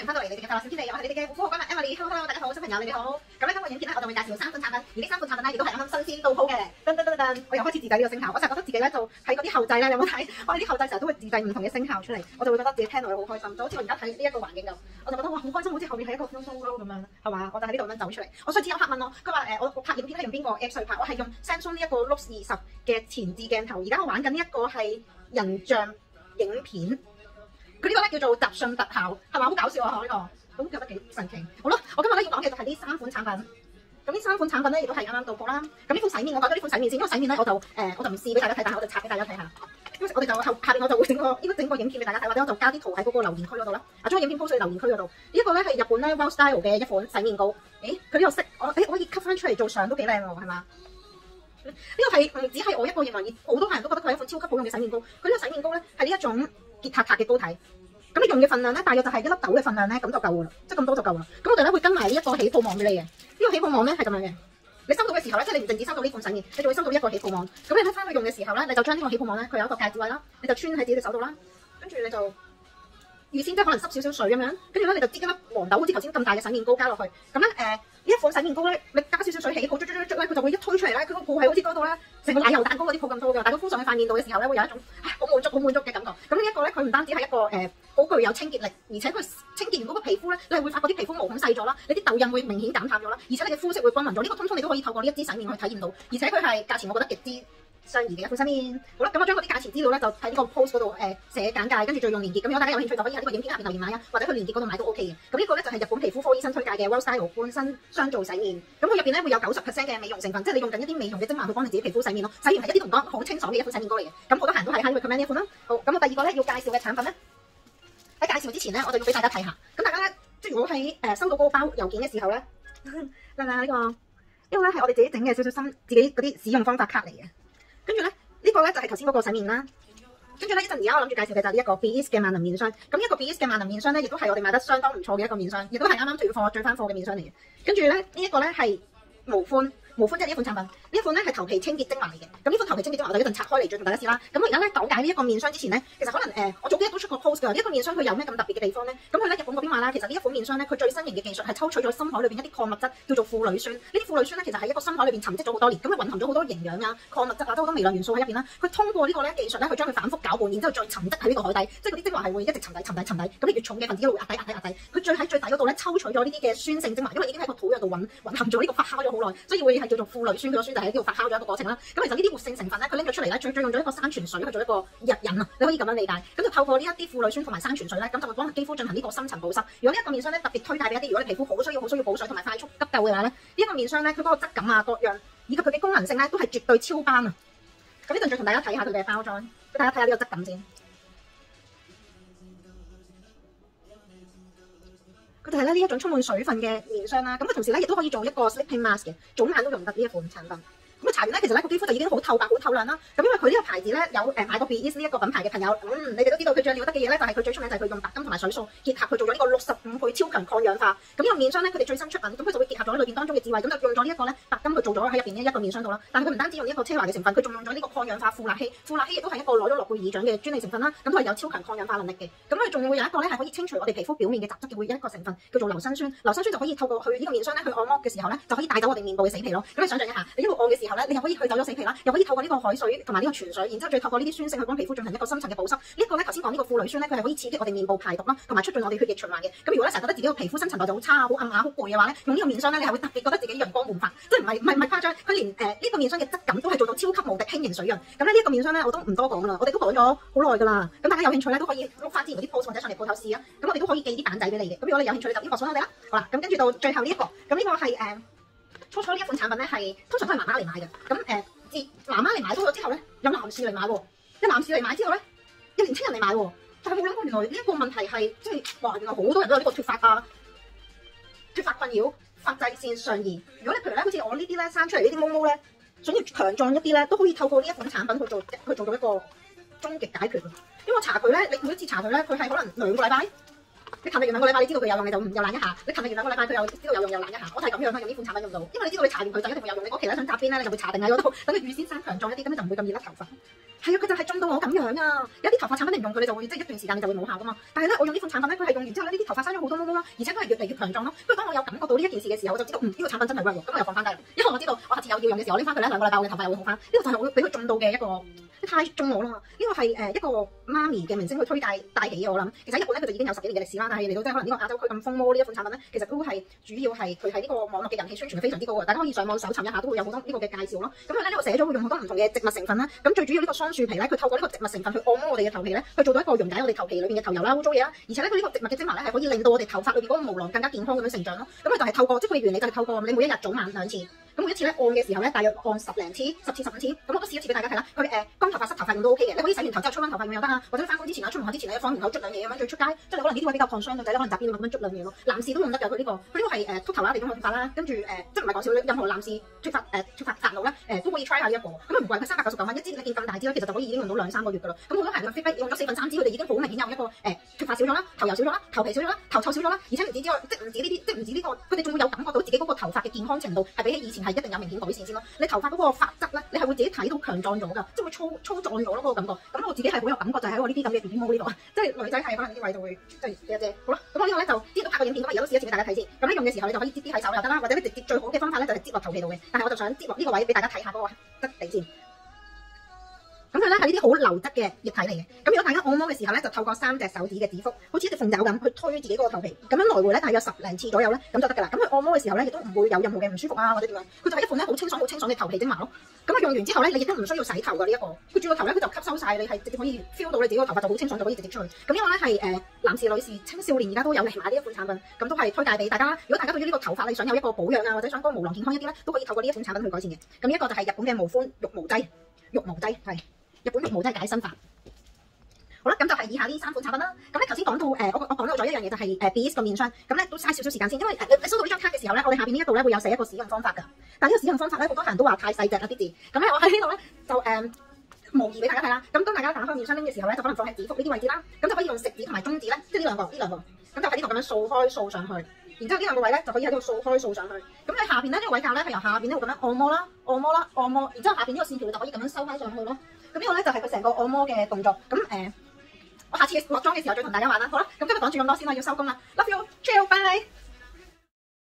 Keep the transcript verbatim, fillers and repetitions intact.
迎翻到嚟你哋嘅快樂小天地，我係你哋嘅護膚學家 Emily。Hello Hello， 大家好，小朋友你哋好。咁咧今個影片咧，我就會介紹三款產品，而呢三款產品咧亦都係啱啱新鮮到鋪嘅。噔噔噔噔，我又開始自製呢個聲效，我成日覺得自己咧就喺嗰啲後製咧，有冇睇？我哋啲後製成日都會自製唔同嘅聲效出嚟，我就會覺得自己聽落去好開心。就好似我而家睇呢一個環境咁，我就覺得哇好開心，好似後面係一個 snow world 咁樣，係嘛？我就喺呢度咁樣走出嚟。我上次有客問我，佢話誒我我拍影片咧用邊個 app 去拍？我係用 Samsung 呢一個 Lux 二十嘅前置鏡頭，而家我玩緊呢一個係人像影片，佢呢個咧叫做雜訊特效，係嘛？好搞笑啊！呢、這個。咁覺得幾神奇。好啦，我今日咧要講嘅就係呢三款產品。咁呢三款產品咧亦都係啱啱到貨啦。咁呢款洗面，我講咗呢款洗面先，因為洗面咧我就誒、呃、我就唔試俾大家睇，但係我就拆俾大家睇下。咁我哋就後下邊我就會整個應該整個影片俾大家睇，或者我就加啲圖喺嗰個留言區嗰度啦。啊，將個影片 post 去留言區嗰度。呢、這、一個咧係日本咧 Well Style 嘅一款洗面膏。誒，佢呢個色我誒我可以吸翻出嚟做相都幾靚喎，係嘛？呢、這個係唔只係我一個認為，好多人都覺得佢係一款超級好用嘅洗面膏。佢呢個洗面膏咧係呢一種結塔塔嘅膏體。咁你用嘅份量咧，大約就係一粒豆嘅份量咧，咁就夠噶啦，即係咁多就夠啦。咁我哋咧會跟埋呢一個起泡網俾你嘅，呢、這個起泡網咧係咁樣嘅。你收到嘅時候咧，即係你唔淨止收到呢款洗面，你仲會收到一個起泡網。咁你咧翻去用嘅時候咧，你就將呢個起泡網咧，佢有一個戒指位啦，你就穿喺自己嘅手度啦，跟住你就預先即係可能濕少少水咁樣，跟住咧你就擠一粒黃豆，好似頭先咁大嘅洗面膏加落去。咁咧誒呢一款洗面膏咧，你加少少水起泡，捽捽捽捽咧，佢就會一推出嚟咧，佢個泡係好似多到咧成個奶油蛋糕嗰啲泡咁多嘅，但係佢敷上去塊面度嘅時候咧，會有一種啊好滿足好滿足嘅感覺。咁呢一個咧，佢唔單止係一個誒好、呃、具有清潔力，而且佢清潔完嗰個皮膚咧，你係會發覺啲皮膚毛孔細咗啦，你啲痘印會明顯減淡咗啦，而且你嘅膚色會均勻咗。呢、這個通通你都可以透過呢一支洗面去體驗到，而且佢係價錢我覺得極之相宜嘅一款洗面。好啦，咁我將嗰啲價錢資料咧就喺呢個 post 嗰度誒寫簡介，跟住再用連結。咁如果大家有興趣就可以喺呢個影片下邊留言買啊，或者去連結嗰度買都 OK 嘅。咁呢個咧就係、是、日本皮膚科醫生推介嘅 Well Style 半身雙皂洗面。咁佢入邊咧會有九十 percent 嘅美容成分，即係你用緊一啲美容嘅精華去幫你自己皮膚洗面咯。洗完係一啲同講好清爽嘅一款洗面膏嚟嘅。咁好多人都係喺 recommend 呢一款啦。好，咁我第二個咧要介紹嘅產品咧，喺介紹之前咧，我就要俾大家睇下。咁大家咧，即係如果喺誒、呃、收到嗰個包郵件嘅時候咧，嗱嗱呢個，呢個咧係我哋自己整嘅少少心自己嗰啲使用方法卡嚟嘅。跟住咧。呢個咧就係頭先嗰個洗面啦，跟住咧一陣而家我諗住介紹嘅就係呢一個 Be Ease 嘅萬能面霜。咁呢一個 Be Ease 嘅萬能面霜咧，亦都係我哋買得相當唔錯嘅一個面霜，亦都係啱啱退貨退翻貨嘅面霜嚟嘅。跟住咧呢一個咧係無寬。無寬即係呢一款產品，呢一款咧係頭皮清潔精華嚟嘅。咁呢款頭皮清潔精華我就一陣拆開嚟再同大家試啦。咁我而家咧講解呢一個面霜之前咧，其實可能誒、呃、我早幾日都出過 post 㗎。呢、這、一個面霜佢有咩咁特別嘅地方咧？咁佢咧日本嗰邊話啦，其實呢一款面霜咧，佢最新型嘅技術係抽取咗深海裏邊一啲礦物質，叫做負鋁酸。呢啲負鋁酸咧其實喺一個深海裏邊沉積咗好多年，咁佢蘊含咗好多營養啊、礦物質啊，都好多微量元素喺入邊啦。佢通過呢個咧技術咧，去將佢反覆攪拌，然之後再沉積喺呢個海底，即係嗰啲精華係會一直沉底、沉底、沉底。咁你越重嘅分子一路壓底、壓底、壓底，佢最喺最底嗰度咧抽取咗呢啲嘅酸性精華，因為已經喺個土壤度混混合咗呢個發酵咗好耐，所以會係叫做負鋁酸。酸就喺呢度發酵咗一個過程啦。咁其實呢啲活性成分咧，佢拎咗出嚟咧，最最用咗一個山泉水去做一個日引啊，你可以咁樣理解。咁就透過呢一啲負鋁酸同埋山泉水咧，咁就會幫肌膚進行呢個深層保濕。如果呢一個面霜咧特別推介俾一啲，如果你皮膚好需要好需要補水同埋快速急救嘅話咧，呢、這、一個面霜咧，佢嗰個質感啊各樣，以及佢嘅功能性咧，都係絕對超班啊！咁呢陣再同大家睇下佢嘅包裝，俾大家睇下呢個質感先。佢就係咧呢一種充滿水分嘅面霜啦，咁佢同時咧亦都可以做一個 sleeping mask 嘅，早晚都用得呢一款產品。咁啊搽完咧，其實咧個肌膚就已經好透白、好透亮啦。咁因為佢呢個牌子咧有誒買過 Be Ease 呢一個品牌嘅朋友，嗯，你哋都知道佢最了得嘅嘢咧，就係佢最出名就係佢用白金同埋水素結合，去做咗呢個六十五倍超強抗氧化。咁呢個面霜咧，佢哋最新出品，咁佢就會結合咗裏邊當中嘅智慧，咁就用咗呢一個咧白金去做咗喺入邊呢一個面霜度啦。但係佢唔單止用呢一個奢華嘅成分，佢仲用咗呢個抗氧化富勒烯，富勒烯亦都係一個攞咗諾貝爾獎嘅專利成分啦。咁都係有超強抗氧化能力嘅。咁佢仲會有一個咧係可以清除我哋皮膚表面嘅雜質嘅，會有一個成分叫做硫辛酸。硫辛酸就可以透過去呢個面霜咧去按摩嘅時候咧，就可以帶走我哋面部嘅死皮咯。咁你想象一下，你一路按嘅時候咧，你又可以去走咗死皮啦，又可以透過呢個海水同埋呢個泉水，然之後再透過呢啲酸性去幫皮膚進行一個深層嘅保濕。呢、這、一個咧頭先講呢個負鋁酸咧，佢係可以刺激我哋面部排毒啦，同埋促進我哋血液循環嘅。咁如果咧成日覺得自己個皮膚新陳代謝好差啊、好暗啞、好攰嘅話咧，用呢個面霜咧，你係會特別覺得自己陽光煥發，即係唔係唔係唔係誇張，佢連誒呢、呃這個面霜嘅質感都係做到超級無敵輕盈水潤。咁咧呢一個面霜咧，我都唔多講啦，我哋都講咗好耐㗎啦。咁大家有興趣咧都可以碌翻之前嗰啲 post 或者上嚟鋪頭試啊。咁我哋都可以寄啲蛋仔俾你嘅。咁如果你有興趣，你就 inbox 我哋啦。好啦，咁跟住到最後呢、這、一個，咁呢個係誒、呃、初初呢一款產品咧係通常都係媽媽嚟買嘅。咁誒自媽媽嚟買咗咗之後咧，有男士嚟買喎，有男士嚟買之後咧，有年輕人嚟買喎。但係冇諗過原來呢一個問題係即係哇，原來好多人都有呢個脫髮啊、脫髮困擾、髮際線上移。如果你譬如咧，好似我呢啲咧生出嚟呢啲毛毛咧，想要強壯一啲咧，都可以透過呢一款產品去做去做到一個終極解決。因為我搽佢咧，你每一次搽佢咧，佢係可能兩個禮拜你勤力完兩個禮拜，你知道佢有用，你就又懶一下；你勤力完兩個禮拜，佢又知道有用，又懶一下。我就係咁樣啦，用呢款產品用到，因為你知道你搽完佢就一定會有用。你嗰期咧想紮邊咧，你就會搽定喺嗰度，等佢預先生強壯一啲，咁你就唔會咁易甩頭髮。係啊，佢就係中到我咁樣啊！有啲頭髮產品你唔用佢，你就會即係一段時間你就會冇效噶嘛。但係咧，我用呢款產品咧，佢係用完之後咧，呢啲頭髮生咗好多毛毛啦，而且都係越嚟越強壯咯。不過當我有感覺到呢一件事嘅時候，我就知道嗯呢、這個產品真係 work 喎，咁我又放翻低啦。因為我知道我下次有要用嘅時候，我拎翻佢咧兩個禮拜，我嘅頭髮又會好翻。呢、這個就係我俾佢中到嘅一個。太中我啦嘛！呢個係誒一個媽咪嘅明星去推介帶起嘅，我諗其實日本咧佢就已經有十幾年嘅歷史啦，但係嚟到即係可能呢個亞洲區咁風靡呢一款產品咧，其實都係主要係佢喺呢個網絡嘅人氣宣傳係非常之高嘅，大家可以上網搜尋一下，都會有好多呢個嘅介紹咯。咁佢咧呢度寫咗會用好多唔同嘅植物成分啦，咁最主要呢個桑樹皮咧，佢透過呢個植物成分去按摩我哋嘅頭皮咧，去做到一個溶解我哋頭皮裏邊嘅頭油啦、污糟嘢啦，而且咧佢呢個植物嘅精華咧係可以令到我哋頭髮裏邊嗰個毛囊更加健康咁樣成長咯。咁佢就係透過即係佢嘅原理就係透過你每一日早晚兩次。咁每一次咧按嘅時候咧，大約按十零次、十次、十五次，咁我都試一次俾大家睇啦。佢誒乾頭髮、濕頭髮用都 OK 嘅，你可以洗完頭之後吹翻頭髮用又得啊，或者翻工之前啊、出門口之前咧放完口捽兩嘢咁樣再出街，即係你可能呢啲位比較抗傷嘅仔咧，可能紮辮咁樣捽兩嘢咯。男士都用得㗎，佢呢個佢呢個係誒禿頭啦、地中海脫髮啦，跟住誒即係唔係講笑，任何男士脫髮誒脫髮髮路咧誒都可以 try 下呢一個，咁唔貴，佢三百九十九蚊一支，你見咁大支咧，其實就可以已經用到兩三個月㗎啦。咁好多朋友 feedback 用咗四分三支，佢哋已經好明顯有一個誒脫髮少咗啦，頭油少咗啦，頭皮少咗啦，頭臭少咗啦，而且唔止之外，即係唔止呢啲，即係唔止呢個，佢哋仲會有感覺到自己嗰個頭髮嘅健康程度係比起以前係一定有明顯改善先咯。你頭髮嗰個髮質咧，你係會自己睇到強壯咗㗎，即係會粗粗壯咗咯嗰個感覺。咁我自己係好有感覺，就係喺我呢啲咁嘅 B B 毛呢度，即係女仔係可能呢啲位就會即係一隻。好啦，咁我呢個咧就之前都拍過影片，咁而家都試一次俾大家睇先。咁咧用嘅時候你就可以擠啲喺手又得啦，或者你直接最好嘅方法咧就係擠落頭皮度嘅。但係我就想擠落呢個位俾大家睇下嗰個質地先。咁佢咧係呢啲好流質嘅液體嚟嘅。咁如果大家按摩嘅時候咧，就透過三隻手指嘅指腹，好似一隻鳳爪咁去推自己嗰個頭皮，咁樣來回咧大約十零次左右咧，咁就得㗎啦。咁佢按摩嘅時候咧，亦都唔會有任何嘅唔舒服啊或者點樣，佢就係一款咧好清爽、好清爽嘅頭皮精華咯。咁佢用完之後咧，你亦都唔需要洗頭㗎呢一個，佢轉個頭咧，佢就吸收晒，你係直接可以 feel 到你自己個頭髮就好清爽，就可以直接出去。咁呢個咧係誒男士、女士、青少年而家都有嚟買呢一款產品，咁都係推介俾大家啦。如果大家對於呢個頭髮你想有一個保養啊，或者想嗰個毛囊健康一啲咧，都可以透過呢一款產品去改善嘅。咁呢一個就係日本嘅無歡育毛劑，育毛劑係。日本育毛劑解新髮，好啦，咁就係以下呢三款產品啦。咁咧頭先講到誒、呃，我我講到咗一樣嘢就係誒 B S 個面霜，咁咧都嘥少少時間先，因為誒、呃、你收到呢張卡嘅時候咧，我哋下邊呢一度咧會有寫一個使用方法㗎。但係呢個使用方法咧，好多人都話太細隻啦啲字，咁咧我喺呢度咧就誒、呃、模擬俾大家睇啦。咁當大家打開面霜拎嘅時候咧，就可能放喺指腹呢啲位置啦，咁就可以用食指同埋中指咧，即係呢兩個呢兩個，咁就喺呢度咁樣掃開掃上去。然之後呢兩個位咧就可以喺度掃開掃上去，咁喺下邊咧呢、這個位教咧係由下邊呢度咁樣按摩啦，按摩啦，按摩，然之後下邊呢個線條就可以咁樣收翻上去咯。咁呢個咧就係佢成個按摩嘅動作。咁誒、呃，我下次落妝嘅時候再同大家玩啦。好啦，咁今日講住咁多先啦，要收工啦。Love you，chill，bye。